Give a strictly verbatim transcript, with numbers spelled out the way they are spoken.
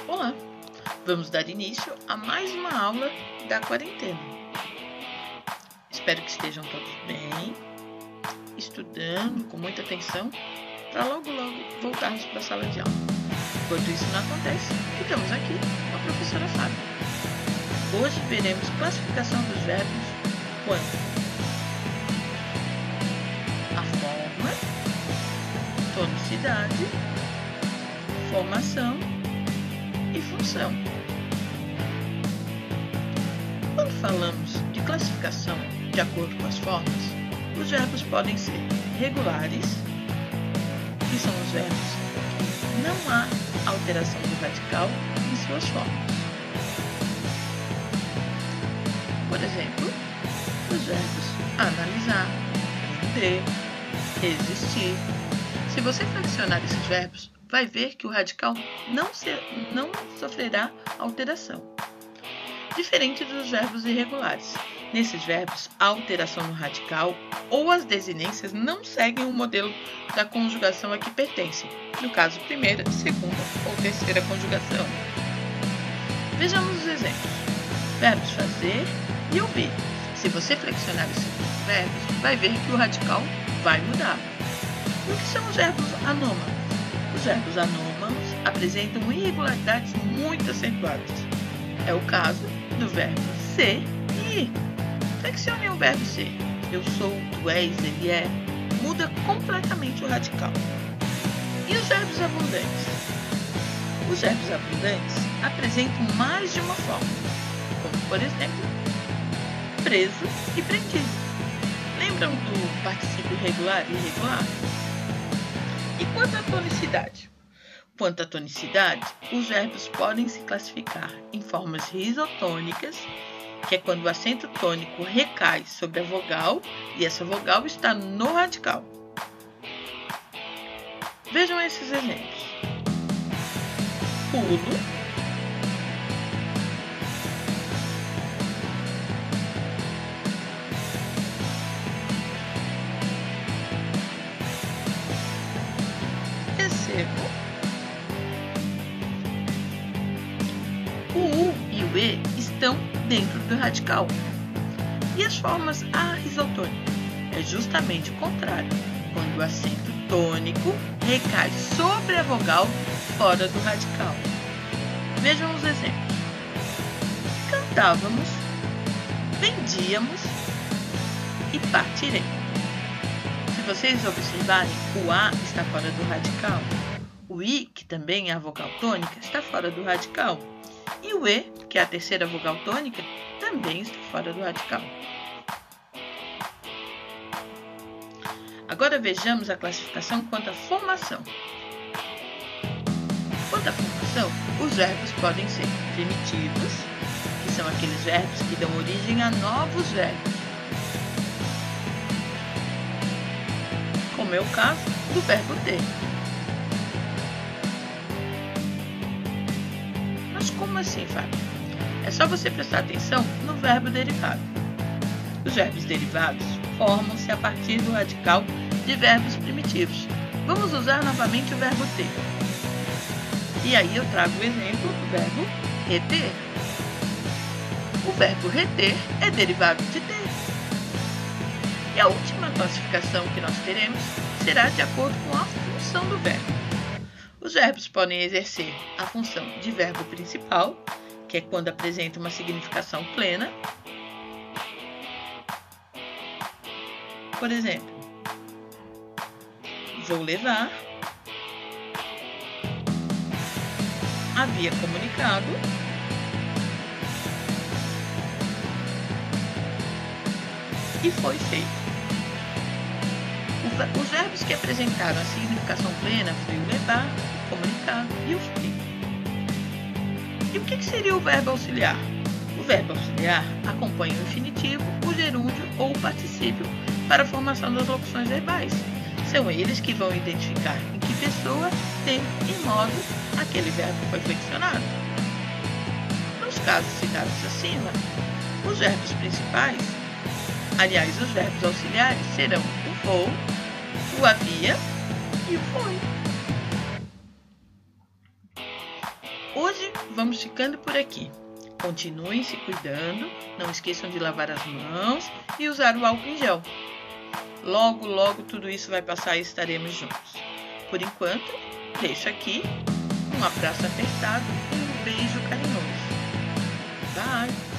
Olá! Vamos dar início a mais uma aula da quarentena. Espero que estejam todos bem, estudando com muita atenção, para logo logo voltarmos para a sala de aula. Enquanto isso não acontece, ficamos aqui com a professora Fábio. Hoje veremos classificação dos verbos quanto a forma, tonicidade, formação e função. Quando falamos de classificação de acordo com as formas, os verbos podem ser regulares, que são os verbos que não há alteração do radical em suas formas. Por exemplo, os verbos analisar, entender, existir. Se você flexionar esses verbos, vai ver que o radical não, ser, não sofrerá alteração. Diferente dos verbos irregulares. Nesses verbos, a alteração no radical ou as desinências não seguem o modelo da conjugação a que pertencem, no caso, primeira, segunda ou terceira conjugação. Vejamos os exemplos. Verbos fazer e ouvir. Se você flexionar esses verbos, vai ver que o radical vai mudar. E o que são os verbos anômalos? Os verbos anômalos apresentam irregularidades muito acentuadas. É o caso do verbo ser e ir. Flexione o verbo ser. Eu sou, tu és, ele é. Muda completamente o radical. E os verbos abundantes? Os verbos abundantes apresentam mais de uma forma, como, por exemplo, preso e prendido. Lembram do particípio regular e irregular? E quanto à tonicidade? Quanto à tonicidade, os verbos podem se classificar em formas risotônicas, que é quando o acento tônico recai sobre a vogal e essa vogal está no radical. Vejam esses exemplos. Pulo, recebo. O U e o E estão dentro do radical. E as formas arrisotônicas? É justamente o contrário, quando o acento tônico recai sobre a vogal fora do radical. Vejam os exemplos. Cantávamos, vendíamos e partirei. Se vocês observarem, o A está fora do radical. O I, que também é a vogal tônica, está fora do radical. E o E, que é a terceira vogal tônica, também está fora do radical. Agora vejamos a classificação quanto à formação. Quanto à formação, os verbos podem ser primitivos, que são aqueles verbos que dão origem a novos verbos, como é o caso do verbo ter. Mas como assim, Fábio? É só você prestar atenção no verbo derivado. Os verbos derivados formam-se a partir do radical de verbos primitivos. Vamos usar novamente o verbo ter. E aí eu trago o exemplo do verbo reter. O verbo reter é derivado de ter. E a última classificação que nós teremos será de acordo com a função do verbo. Os verbos podem exercer a função de verbo principal, que é quando apresenta uma significação plena. Por exemplo, vou levar, havia comunicado, e foi feito. Os verbos que apresentaram a significação plena foi o levar, o comunicado e o foi. E o que seria o verbo auxiliar? O verbo auxiliar acompanha o infinitivo, o gerúndio ou o particípio para a formação das locuções verbais. São eles que vão identificar em que pessoa, tempo e modo aquele verbo foi flexionado. Nos casos citados acima, os verbos principais, aliás, os verbos auxiliares serão o vou, o havia e o foi. Hoje vamos ficando por aqui. Continuem se cuidando, não esqueçam de lavar as mãos e usar o álcool em gel. Logo, logo tudo isso vai passar e estaremos juntos. Por enquanto, deixo aqui um abraço apertado e um beijo carinhoso. Bye!